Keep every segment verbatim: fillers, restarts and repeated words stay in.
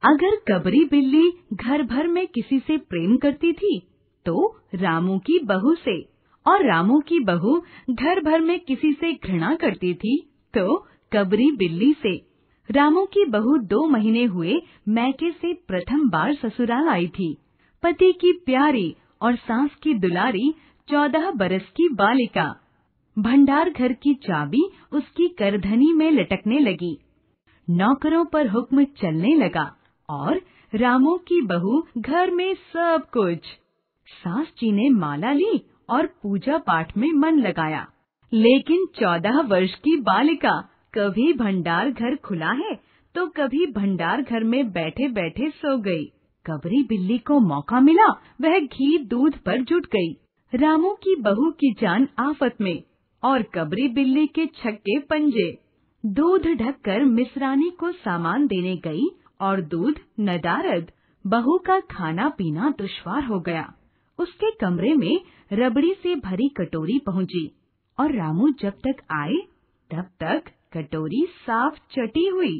अगर कबरी बिल्ली घर भर में किसी से प्रेम करती थी तो रामू की बहू से, और रामू की बहू घर भर में किसी से घृणा करती थी तो कबरी बिल्ली से। रामू की बहू दो महीने हुए मैके से प्रथम बार ससुराल आई थी। पति की प्यारी और सास की दुलारी चौदह बरस की बालिका। भंडार घर की चाबी उसकी करधनी में लटकने लगी। नौकरों पर हुक्म चलने लगा और रामू की बहू घर में सब कुछ। सास जी ने माला ली और पूजा पाठ में मन लगाया, लेकिन चौदह वर्ष की बालिका कभी भंडार घर खुला है तो कभी भंडार घर में बैठे बैठे सो गई। कबरी बिल्ली को मौका मिला, वह घी दूध पर जुट गई। रामू की बहू की जान आफत में और कबरी बिल्ली के छक्के पंजे। दूध ढककर मिसरानी को सामान देने गई और दूध नदारद। बहू का खाना पीना दुश्वार हो गया। उसके कमरे में रबड़ी से भरी कटोरी पहुंची और रामू जब तक आए तब तक कटोरी साफ चटी हुई।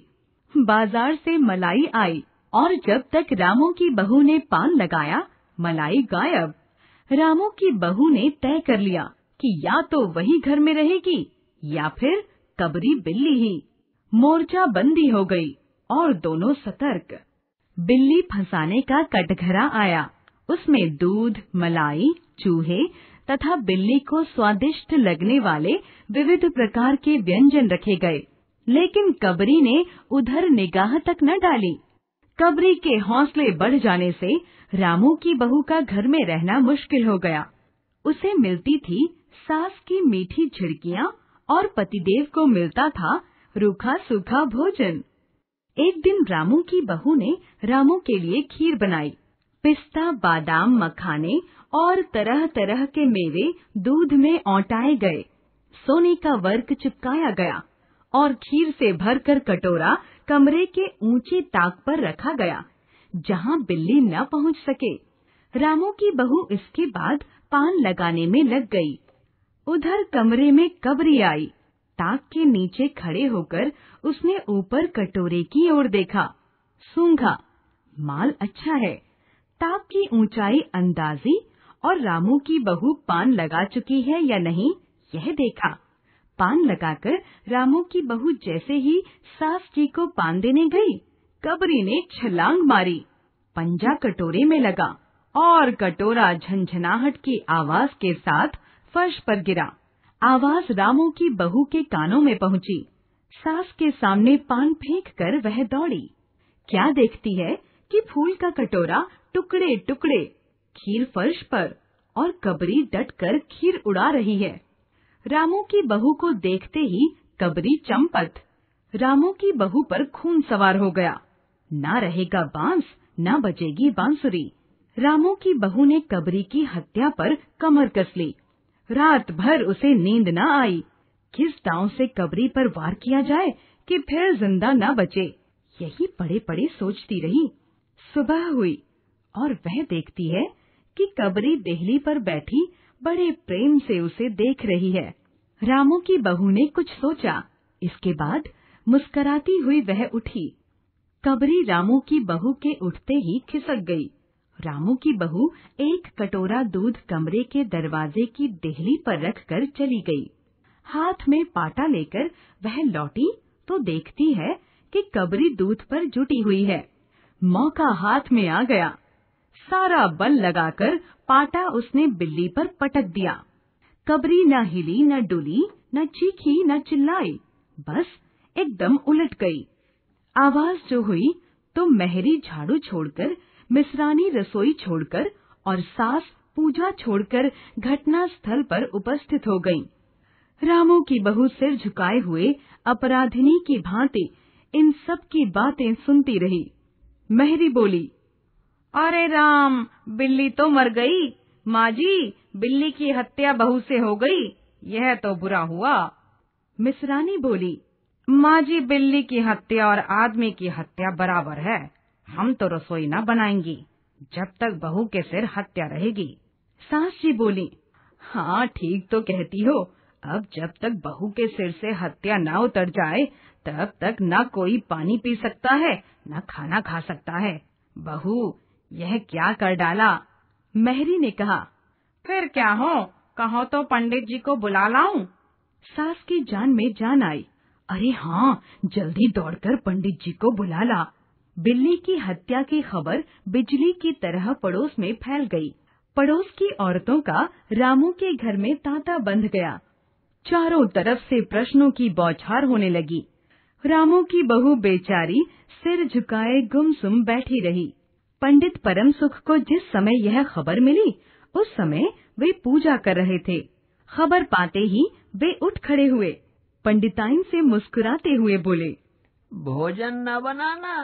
बाजार से मलाई आई और जब तक रामू की बहू ने पान लगाया मलाई गायब। रामू की बहू ने तय कर लिया कि या तो वही घर में रहेगी या फिर कबरी बिल्ली ही। मोर्चा बंदी हो गई और दोनों सतर्क। बिल्ली फंसाने का कटघरा आया। उसमें दूध, मलाई, चूहे तथा बिल्ली को स्वादिष्ट लगने वाले विविध प्रकार के व्यंजन रखे गए, लेकिन कबरी ने उधर निगाह तक न डाली। कबरी के हौसले बढ़ जाने से रामू की बहू का घर में रहना मुश्किल हो गया। उसे मिलती थी सास की मीठी झिड़कियां और पतिदेव को मिलता था रूखा सूखा भोजन। एक दिन रामू की बहू ने रामू के लिए खीर बनाई। पिस्ता, बादाम, मखाने और तरह तरह के मेवे दूध में औटाए गए। सोने का वर्क चिपकाया गया और खीर से भरकर कटोरा कमरे के ऊंचे ताक पर रखा गया, जहां बिल्ली न पहुंच सके। रामू की बहू इसके बाद पान लगाने में लग गई। उधर कमरे में कबरी आई। ताक के नीचे खड़े होकर उसने ऊपर कटोरे की ओर देखा। सूंघा, माल अच्छा है। ताक की ऊंचाई अंदाजी और रामू की बहू पान लगा चुकी है या नहीं यह देखा। पान लगाकर रामू की बहू जैसे ही सास जी को पान देने गई, कबरी ने छलांग मारी। पंजा कटोरे में लगा और कटोरा झंझनाहट की आवाज के साथ फर्श पर गिरा। आवाज रामू की बहू के कानों में पहुंची। सास के सामने पान फेंक कर वह दौड़ी। क्या देखती है कि फूल का कटोरा टुकड़े टुकड़े, खीर फर्श पर और कबरी डटकर खीर उड़ा रही है। रामू की बहू को देखते ही कबरी चंपत। रामू की बहू पर खून सवार हो गया। ना रहेगा बांस, ना बजेगी बांसुरी। रामू की बहू ने कबरी की हत्या पर कमर कस ली। रात भर उसे नींद न आई। किस दांव से कबरी पर वार किया जाए कि फिर जिंदा न बचे, यही पड़े पड़े सोचती रही। सुबह हुई और वह देखती है कि कबरी देहली पर बैठी बड़े प्रेम से उसे देख रही है। रामू की बहू ने कुछ सोचा। इसके बाद मुस्कुराती हुई वह उठी। कबरी रामू की बहू के उठते ही खिसक गई। रामू की बहू एक कटोरा दूध कमरे के दरवाजे की देहली पर रखकर चली गई। हाथ में पाटा लेकर वह लौटी तो देखती है कि कबरी दूध पर जुटी हुई है। मौका हाथ में आ गया। सारा बल लगाकर पाटा उसने बिल्ली पर पटक दिया। कबरी न हिली, न डुली, न चीखी, न चिल्लाई, बस एकदम उलट गई। आवाज जो हुई तो मेहरी झाड़ू छोड़कर, मिसरानी रसोई छोड़कर और सास पूजा छोड़कर घटना स्थल पर उपस्थित हो गईं। रामू की बहू सिर झुकाए हुए अपराधिनी की भांति इन सब की बातें सुनती रही। मेहरी बोली, अरे राम, बिल्ली तो मर गई। माँ जी, बिल्ली की हत्या बहू से हो गई, यह तो बुरा हुआ। मिसरानी बोली, माँ जी, बिल्ली की हत्या और आदमी की हत्या बराबर है। हम तो रसोई न बनाएंगी जब तक बहू के सिर हत्या रहेगी। सास जी बोली, हाँ ठीक तो कहती हो। अब जब तक बहू के सिर से हत्या न उतर जाए तब तक न कोई पानी पी सकता है न खाना खा सकता है। बहू, यह क्या कर डाला? मेहरी ने कहा। फिर क्या हो, कहो तो पंडित जी को बुला लाऊं? सास की जान में जान आई। अरे हाँ, जल्दी दौड़कर पंडित जी को बुला ला। बिल्ली की हत्या की खबर बिजली की तरह पड़ोस में फैल गई। पड़ोस की औरतों का रामू के घर में तांता बंध गया। चारों तरफ से प्रश्नों की बौछार होने लगी। रामू की बहू बेचारी सिर झुकाए गुमसुम बैठी रही। पंडित परम सुख को जिस समय यह खबर मिली, उस समय वे पूजा कर रहे थे। खबर पाते ही वे उठ खड़े हुए। पंडिताइन से मुस्कुराते हुए बोले, भोजन न बनाना,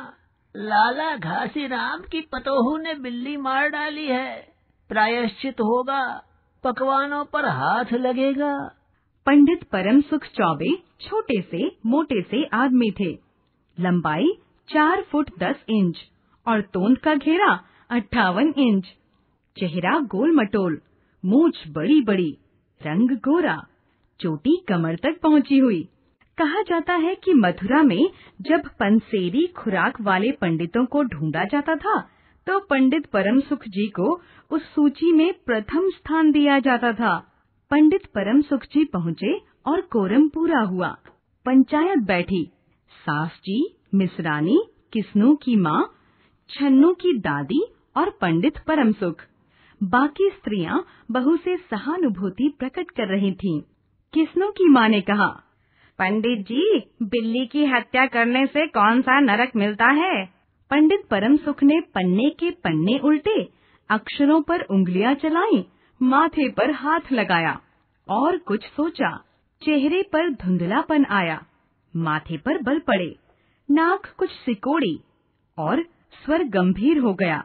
लाला घासी राम की पतोहू ने बिल्ली मार डाली है। प्रायश्चित होगा, पकवानों पर हाथ लगेगा। पंडित परम सुख चौबे छोटे से मोटे से आदमी थे। लंबाई चार फुट दस इंच और तोंद का घेरा अट्ठावन इंच। चेहरा गोल मटोल, मूछ बड़ी बड़ी, रंग गोरा, चोटी कमर तक पहुंची हुई। कहा जाता है कि मथुरा में जब पंसेरी खुराक वाले पंडितों को ढूंढा जाता था, तो पंडित परम सुख जी को उस सूची में प्रथम स्थान दिया जाता था। पंडित परम सुख जी पहुँचे और कोरम पूरा हुआ। पंचायत बैठी। सास जी, मिसरानी, किस्नों की माँ, छन्नू की दादी और पंडित परम सुख। बाकी स्त्रियां बहू से सहानुभूति प्रकट कर रही थीं। किस्नों की माँ ने कहा, पंडित जी, बिल्ली की हत्या करने से कौन सा नरक मिलता है? पंडित परम सुख ने पन्ने के पन्ने उल्टे, अक्षरों पर उंगलियां चलाई, माथे पर हाथ लगाया और कुछ सोचा। चेहरे पर धुंधलापन आया, माथे पर बल पड़े, नाक कुछ सिकोड़ी और स्वर गंभीर हो गया।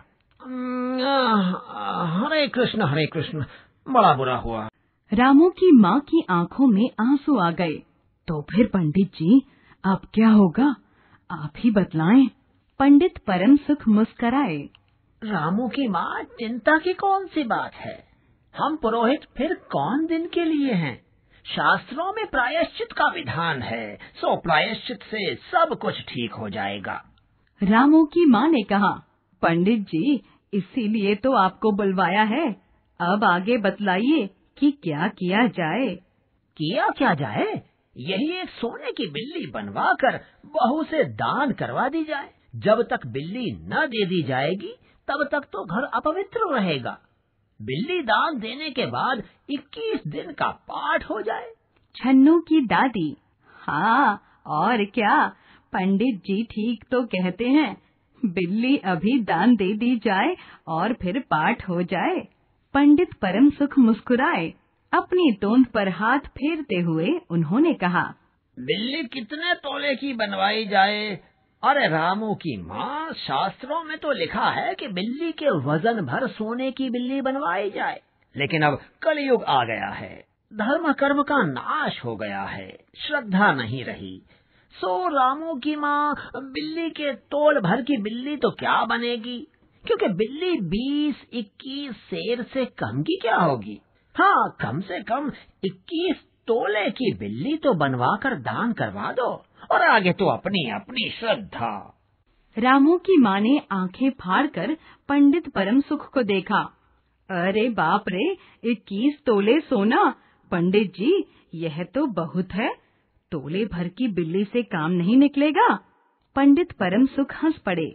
हरे कृष्ण हरे कृष्ण, बड़ा बुरा हुआ। रामू की माँ की आंखों में आंसू आ गए। तो फिर पंडित जी, अब क्या होगा, आप ही बतलाएं। पंडित परम सुख मुस्कराए। रामू की माँ, चिंता की कौन सी बात है? हम पुरोहित फिर कौन दिन के लिए हैं? शास्त्रों में प्रायश्चित का विधान है, सो प्रायश्चित से सब कुछ ठीक हो जाएगा। रामू की माँ ने कहा, पंडित जी, इसीलिए तो आपको बुलवाया है। अब आगे बतलाइए कि क्या किया जाए। किया क्या जाए? यही एक सोने की बिल्ली बनवा कर बहू से दान करवा दी जाए। जब तक बिल्ली न दे दी जाएगी, तब तक तो घर अपवित्र रहेगा। बिल्ली दान देने के बाद इक्कीस दिन का पाठ हो जाए। छन्नू की दादी, हाँ और क्या, पंडित जी ठीक तो कहते हैं। बिल्ली अभी दान दे दी जाए और फिर पाठ हो जाए। पंडित परम सुख मुस्कुराए। अपनी तोंद पर हाथ फेरते हुए उन्होंने कहा, बिल्ली कितने तोले की बनवाई जाए? अरे रामू की माँ, शास्त्रों में तो लिखा है कि बिल्ली के वजन भर सोने की बिल्ली बनवाई जाए। लेकिन अब कलयुग आ गया है, धर्म कर्म का नाश हो गया है, श्रद्धा नहीं रही। सो रामू की माँ, बिल्ली के तोल भर की बिल्ली तो क्या बनेगी, क्योंकि बिल्ली बीस इक्कीस सेर से कम की क्या होगी। हाँ, कम से कम इक्कीस तोले की बिल्ली तो बनवा कर दान करवा दो, और आगे तो अपनी अपनी श्रद्धा। रामू की माँ ने आंखें फाड़कर पंडित परम सुख को देखा। अरे बाप रे, इक्कीस तोले सोना! पंडित जी, यह तो बहुत है। तोले भर की बिल्ली से काम नहीं निकलेगा। पंडित परम सुख हंस पड़े।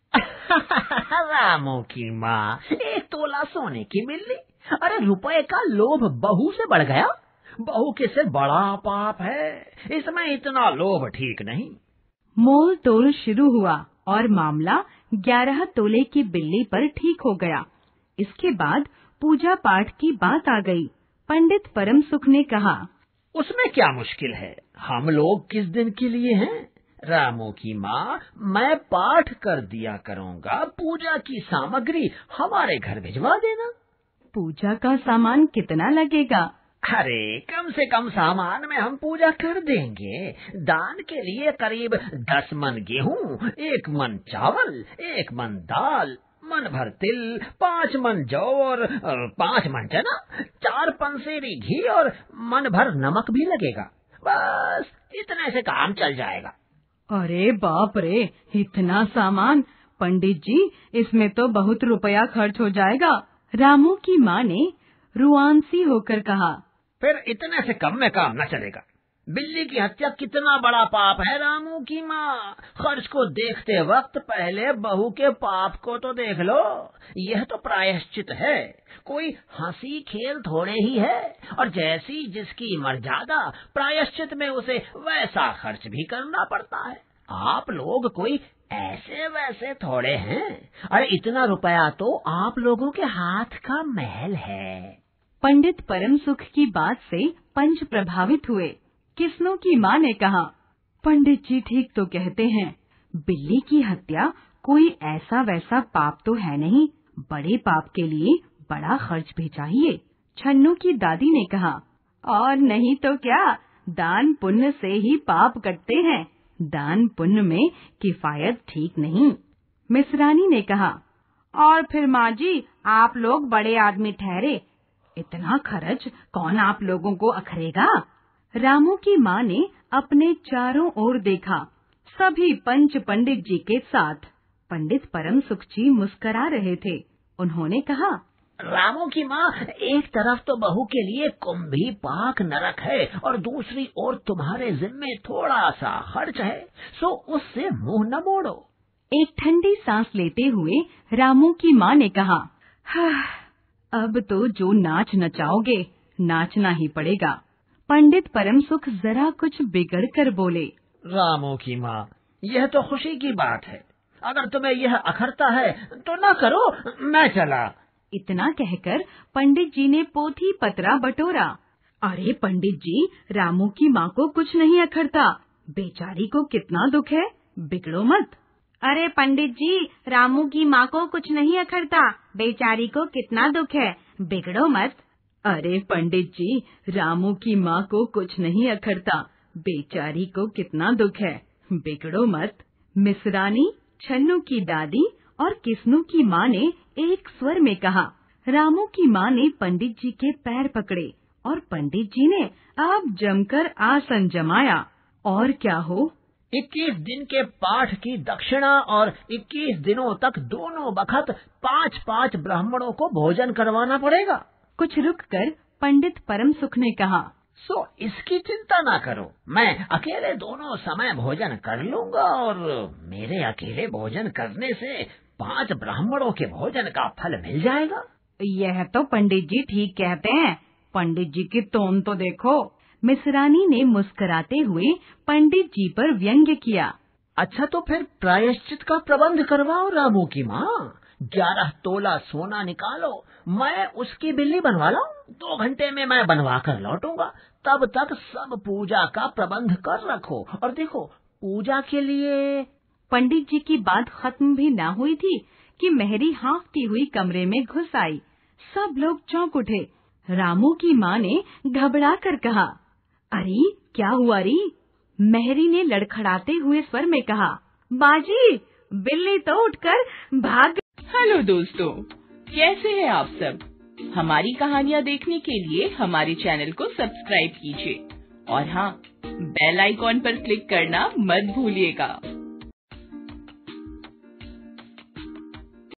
रामू की माँ, एक तोला सोने की बिल्ली? अरे रुपए का लोभ बहू से बढ़ गया। बहू के से बड़ा पाप है, इसमें इतना लोभ ठीक नहीं। मोल तोल शुरू हुआ और मामला ग्यारह तोले की बिल्ली पर ठीक हो गया। इसके बाद पूजा पाठ की बात आ गई। पंडित परम सुख ने कहा, उसमें क्या मुश्किल है, हम लोग किस दिन के लिए हैं? रामू की माँ, मैं पाठ कर दिया करूँगा, पूजा की सामग्री हमारे घर भिजवा देना। पूजा का सामान कितना लगेगा? अरे कम से कम सामान में हम पूजा कर देंगे। दान के लिए करीब दस मन गेहूं, एक मन चावल, एक मन दाल, मन भर तिल, पाँच मन जौ और पाँच मन चना, चार पंसेरी घी और मन भर नमक भी लगेगा। बस इतने से काम चल जाएगा। अरे बाप रे, इतना सामान! पंडित जी, इसमें तो बहुत रुपया खर्च हो जाएगा। रामू की माँ ने रुआंसी होकर कहा। फिर इतने से कम में काम न चलेगा। बिल्ली की हत्या कितना बड़ा पाप है रामू की माँ। खर्च को देखते वक्त पहले बहू के पाप को तो देख लो। यह तो प्रायश्चित है, कोई हंसी खेल थोड़े ही है। और जैसी जिसकी मर्यादा, प्रायश्चित में उसे वैसा खर्च भी करना पड़ता है। आप लोग कोई ऐसे वैसे थोड़े हैं। अरे इतना रुपया तो आप लोगों के हाथ का महल है। पंडित परम सुख की बात से पंच प्रभावित हुए। किस्नों की माँ ने कहा, पंडित जी ठीक तो कहते हैं, बिल्ली की हत्या कोई ऐसा वैसा पाप तो है नहीं। बड़े पाप के लिए बड़ा खर्च भी चाहिए। छन्नू की दादी ने कहा, और नहीं तो क्या, दान पुण्य से ही पाप कटते हैं। दान पुण्य में किफायत ठीक नहीं। मिसरानी ने कहा, और फिर माँ जी, आप लोग बड़े आदमी ठहरे, इतना खर्च कौन आप लोगों को अखरेगा। रामू की माँ ने अपने चारों ओर देखा, सभी पंच पंडित जी के साथ। पंडित परम सुख जी मुस्करा रहे थे। उन्होंने कहा, रामू की माँ, एक तरफ तो बहू के लिए कुंभी पाक नरक है और दूसरी ओर तुम्हारे जिम्मे थोड़ा सा खर्च है, सो उससे मुंह न मोड़ो। एक ठंडी सांस लेते हुए रामू की माँ ने कहा, हाँ, अब तो जो नाच नचाओगे नाचना ही पड़ेगा। पंडित परम सुख जरा कुछ बिगड़ कर बोले, रामू की माँ, यह तो खुशी की बात है। अगर तुम्हें यह अखरता है तो न करो, मैं चला। इतना कहकर पंडित जी ने पोथी पतरा बटोरा। अरे पंडित जी, रामू की माँ को कुछ नहीं अखरता, बेचारी को कितना दुख है, बिगड़ो मत। अरे पंडित जी, रामू की माँ को कुछ नहीं अखरता, बेचारी को कितना दुख है, बिगड़ो मत। अरे पंडित जी, रामू की माँ को कुछ नहीं अखरता, बेचारी को कितना दुख है, बिगड़ो मत। मिसरानी, छन्नू की दादी और किस्नू की माँ ने एक स्वर में कहा। रामू की माँ ने पंडित जी के पैर पकड़े और पंडित जी ने अब जमकर आसन जमाया। और क्या हो, इक्कीस दिन के पाठ की दक्षिणा और इक्कीस दिनों तक दोनों बखत पाँच पाँच ब्राह्मणों को भोजन करवाना पड़ेगा। कुछ रुककर पंडित परम सुख ने कहा, सो इसकी चिंता ना करो, मैं अकेले दोनों समय भोजन कर लूंगा और मेरे अकेले भोजन करने से पांच ब्राह्मणों के भोजन का फल मिल जाएगा। यह तो पंडित जी ठीक कहते हैं, पंडित जी की तोन तो देखो। मिसरानी ने मुस्कुराते हुए पंडित जी पर व्यंग्य किया। अच्छा तो फिर प्रायश्चित का प्रबंध करवाओ रामू की माँ। ग्यारह तोला सोना निकालो, मैं उसकी बिल्ली बनवा लाऊं। दो घंटे में मैं बनवा कर लौटूंगा, तब तक सब पूजा का प्रबंध कर रखो। और देखो, पूजा के लिए। पंडित जी की बात खत्म भी ना हुई थी कि मेहरी हाँफती हुई कमरे में घुस आई। सब लोग चौंक उठे। रामू की माँ ने घबरा कर कहा, अरे क्या हुआ री? मेहरी ने लड़खड़ाते हुए स्वर में कहा, बाजी, बिल्ली तो उठकर भाग। हेलो दोस्तों, कैसे हैं आप सब? हमारी कहानियाँ देखने के लिए हमारे चैनल को सब्सक्राइब कीजिए और हाँ, बेल आइकॉन पर क्लिक करना मत भूलिएगा।